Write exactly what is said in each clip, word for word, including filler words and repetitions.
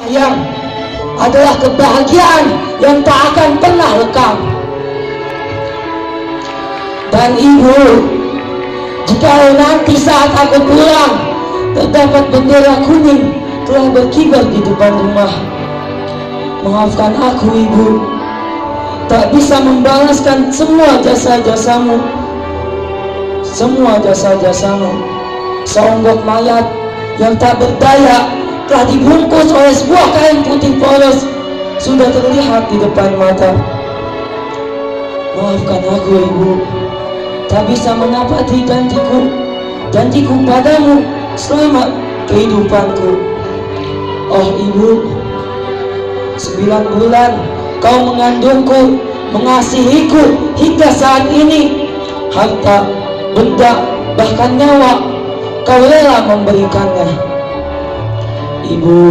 sayang adalah kebahagiaan yang tak akan pernah lekang. Dan ibu, jika nanti saat aku pulang terdapat bendera kuning telah berkibar di depan rumah, maafkan aku ibu, tak bisa membalaskan semua jasa-jasamu, semua jasa-jasamu. Seonggok mayat yang tak berdaya telah dibungkus oleh sebuah kain putih polos sudah terlihat di depan mata. Maafkan aku ibu, tak bisa menepati janjiku, janjiku padamu selama kehidupanku. Oh ibu, sembilan bulan kau mengandungku, mengasihiku hingga saat ini. Harta, benda, bahkan nyawa kau rela memberikannya. Ibu,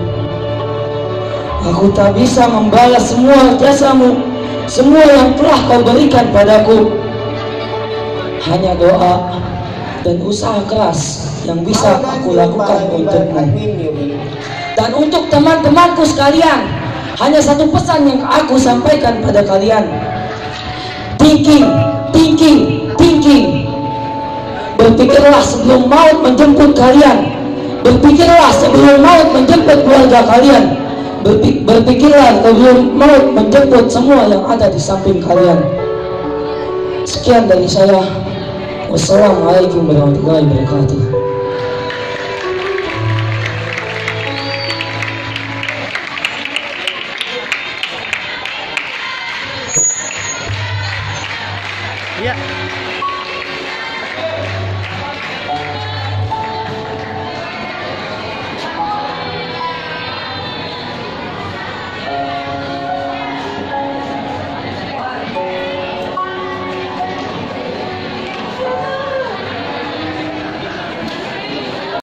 aku tak bisa membalas semua jasamu, semua yang telah kau berikan padaku. Hanya doa dan usaha keras yang bisa aku lakukan untukmu. Dan untuk teman-temanku sekalian, hanya satu pesan yang aku sampaikan pada kalian. Thinking, thinking, thinking. Berpikirlah sebelum maut menjemput kalian. Berpikirlah sebelum maut menjemput keluarga kalian. Berpikirlah sebelum maut menjemput semua yang ada di samping kalian. Sekian dari saya. Wassalamualaikum warahmatullahi wabarakatuh.